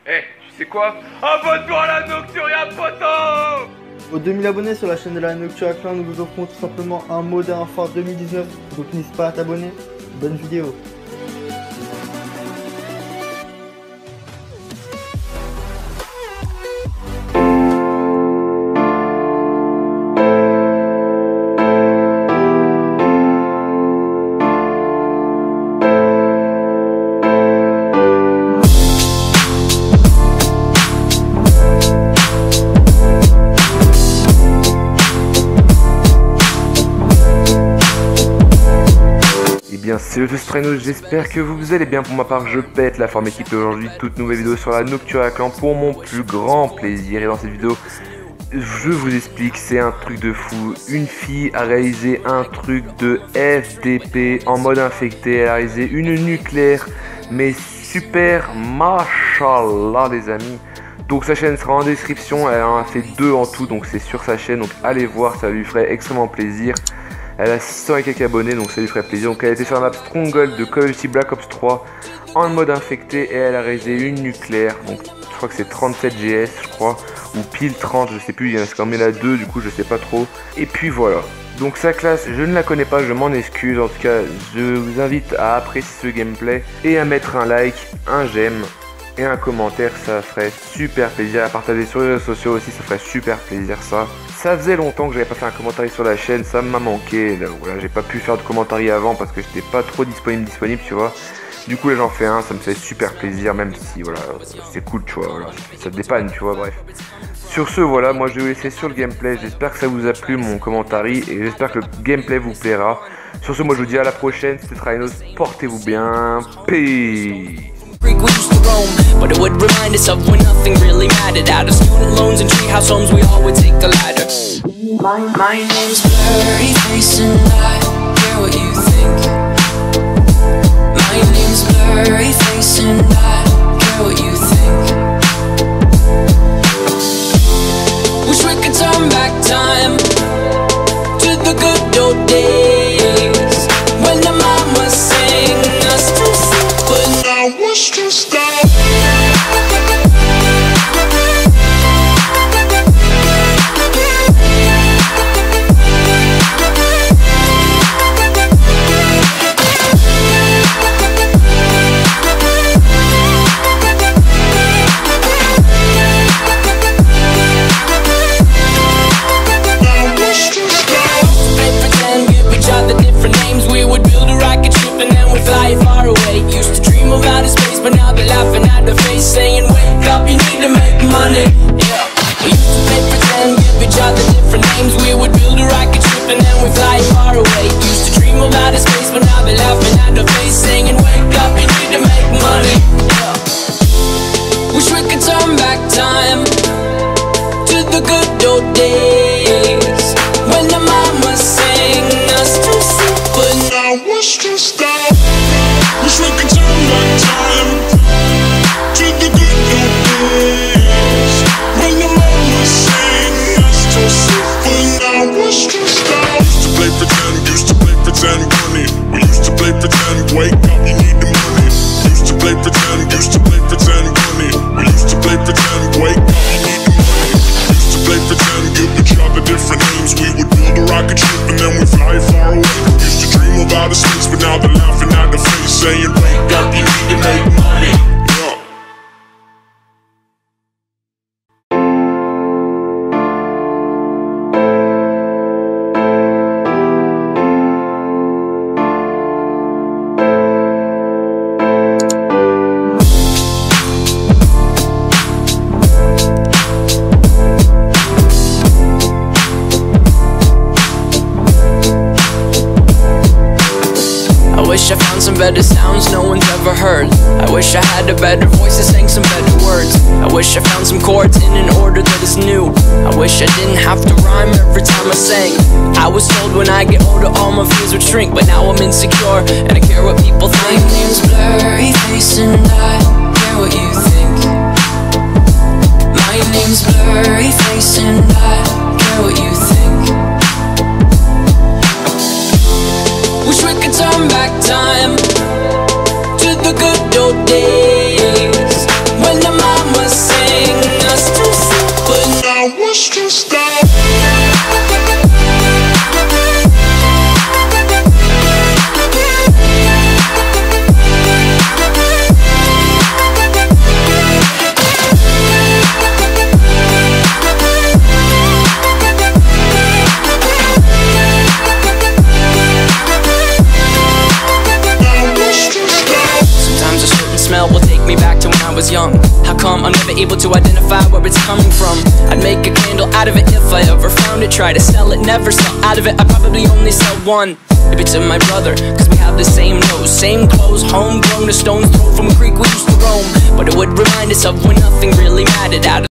Eh, tu sais quoi? Abonne-toi à la Nocturia, poto! Aux 2000 abonnés sur la chaîne de la Nocturia Clan, nous vous offrons tout simplement un Modern Warfare 2019. Donc n'hésite pas à t'abonner. Bonne vidéo. Bien, c'est le Strano, j'espère que vous allez bien. Pour ma part, je pète la forme équipe aujourd'hui. Toute nouvelle vidéo sur la Nocturia Clan pour mon plus grand plaisir. Et dans cette vidéo, je vous explique, c'est un truc de fou. Une fille a réalisé un truc de FDP en mode infecté. Elle a réalisé une nucléaire, mais super, machallah les amis. Donc sa chaîne sera en description. Elle en a fait 2 en tout, donc c'est sur sa chaîne. Donc allez voir, ça lui ferait extrêmement plaisir. Elle a 600 et quelques abonnés, donc ça lui ferait plaisir. Donc elle était sur la map Stronghold de Call of Duty Black Ops 3 en mode infecté et elle a réalisé une nucléaire. Donc je crois que c'est 37 GS, je crois, ou pile 30, je sais plus. Il y en a quand même là 2, du coup je sais pas trop. Et puis voilà. Donc sa classe, je ne la connais pas, je m'en excuse. En tout cas, je vous invite à apprécier ce gameplay et à mettre un like, un j'aime et un commentaire, ça ferait super plaisir. À partager sur les réseaux sociaux aussi, ça ferait super plaisir ça. Ça faisait longtemps que j'avais pas fait un commentaire sur la chaîne, ça m'a manqué. Là, voilà, j'ai pas pu faire de commentaire avant parce que j'étais pas trop disponible, tu vois. Du coup là j'en fais un, ça me fait super plaisir, même si voilà, c'est cool, tu vois, voilà, ça dépanne, tu vois, bref. Sur ce, voilà, moi je vais vous laisser sur le gameplay. J'espère que ça vous a plu mon commentaire et j'espère que le gameplay vous plaira. Sur ce, moi je vous dis à la prochaine, c'était Strano, portez-vous bien, peace. We used to roam, but it would remind us of when nothing really mattered. Out of student loans and treehouse homes, we all would take the ladder. My name's Blurry Face and I care what you think. My name's Blurry Face and I care what you think. Wish we could turn back time to the good old days when the mama sang us to sleep, but now what's just that? But now they're laughing at the face, saying, wake up, you need to make money. Yeah, we used to play pretend, give each other different names. We would build a rocket ship and then we fly far away. Used to dream of outer space, but now they're laughing at the face, saying, wake up, you need to make money. Yeah, wish we could turn back time to the good old days when the mama sang us to sleep, but now what's just that? Wish we could turn back time to the good old days when the mama sang us to sleep, but now what's just that? Used to play pretend, bunny. We used to play pretend, wake up, you need the money. Used to play pretend, bunny. We used to play pretend, wake up, you need the money. Used to play pretend, give each other different names. We would build a rocket ship and then we fly far away. Used to dream of outer space, but now they're laughing at the face, saying, wake up, you need to make money. Yeah. I wish I found some better sounds no one's ever heard. I wish I had a better voice that sang some better words. I wish I found some chords in an order that is new. I wish I didn't have to rhyme every time I sang. I was told when I get older all my fears would shrink, but now I'm insecure and I care what people think. My name's Blurry Face and I care what you think. My name's Blurry Face and I care what you think. Wish we could turn back time to the good old days when the mama coming from. I'd make a candle out of it if I ever found it. Try to sell it, never sell out of it, I probably only sell one. Maybe to my brother, cause we have the same nose, same clothes, homegrown, a stone's throw from a creek we used to roam. But it would remind us of when nothing really mattered. Out of